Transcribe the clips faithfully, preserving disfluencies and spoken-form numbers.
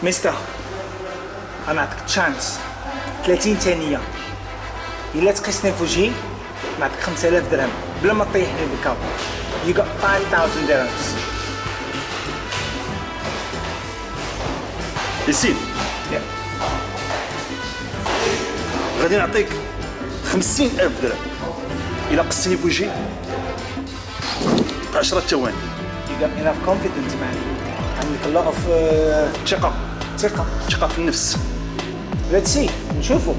مستر انا نعطيك تشانس ثلاثين ثانيه، الا تقيسني في وجهي نعطيك خمسة آلاف درهم بلا ما تطيحني بالكاو. You got five thousand dirhams. ياسين Yeah. غادي نعطيك خمسين ألف درهم إلا قصتني في وجهي في عشرة ثواني. You got enough confidence man. عندك a lot of uh, ثقة ثقة. ثقة في النفس. Let's see. نشوفوا.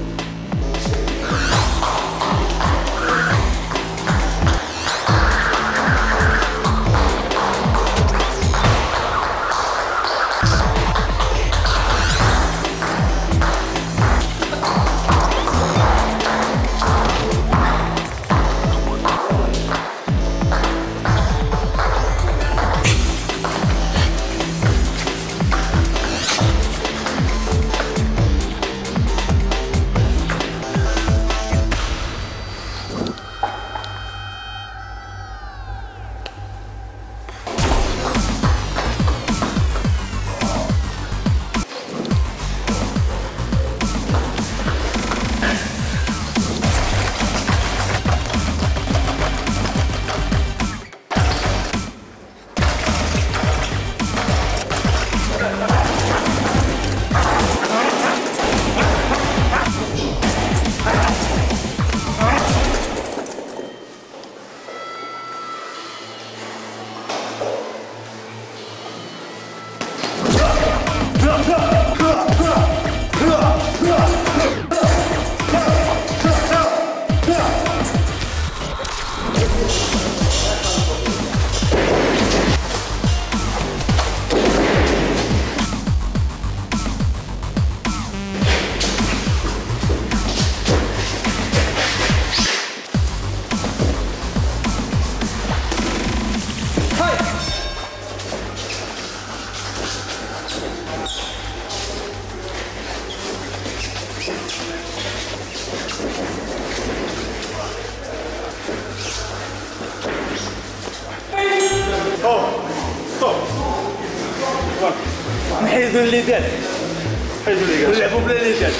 نحيدو اللي دار، حيدو لي ونلعبو بلا اللي دار.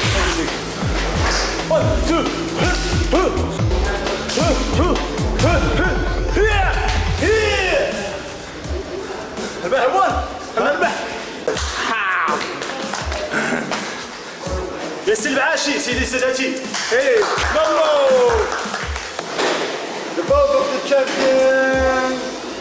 واحد اثنين ربح هوان ربح. ياسين العاشي سيدي الساداتي. ايه مامو the vote of the champion.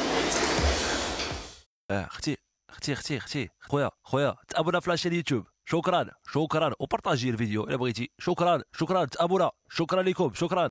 اه اختي اختي اختي اختي خويا خويا تابونا في لاشين يوتيوب. شكرا شكرا وبارطاجي الفيديو الا بغيتي. شكرا شكرا تابونا. شكرا لكم شكرا.